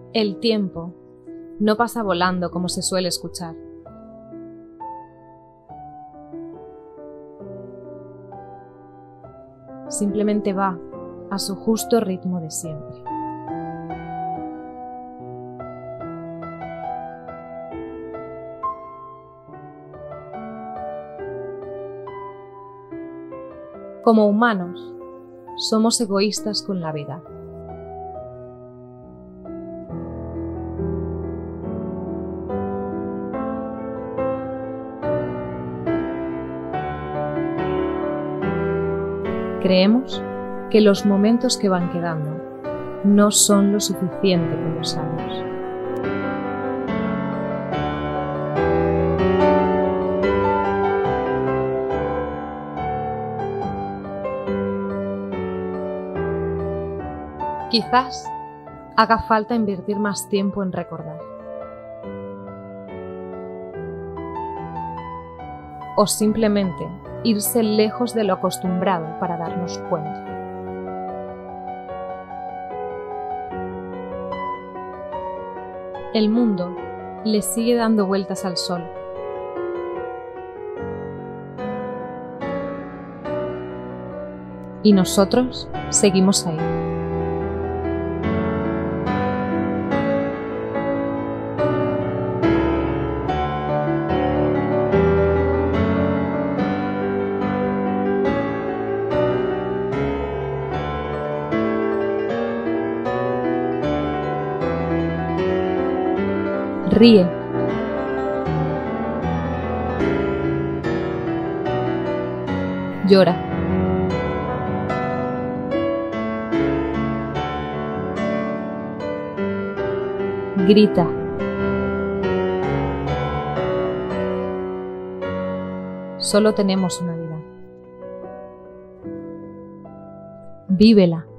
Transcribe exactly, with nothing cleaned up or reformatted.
El tiempo no pasa volando como se suele escuchar. Simplemente va a su justo ritmo de siempre. Como humanos, somos egoístas con la vida. Creemos que los momentos que van quedando no son lo suficiente con los años. Quizás haga falta invertir más tiempo en recordar. O simplemente irse lejos de lo acostumbrado para darnos cuenta. El mundo le sigue dando vueltas al sol. Y nosotros seguimos ahí. Ríe. Llora. Grita. Solo tenemos una vida. Vívela.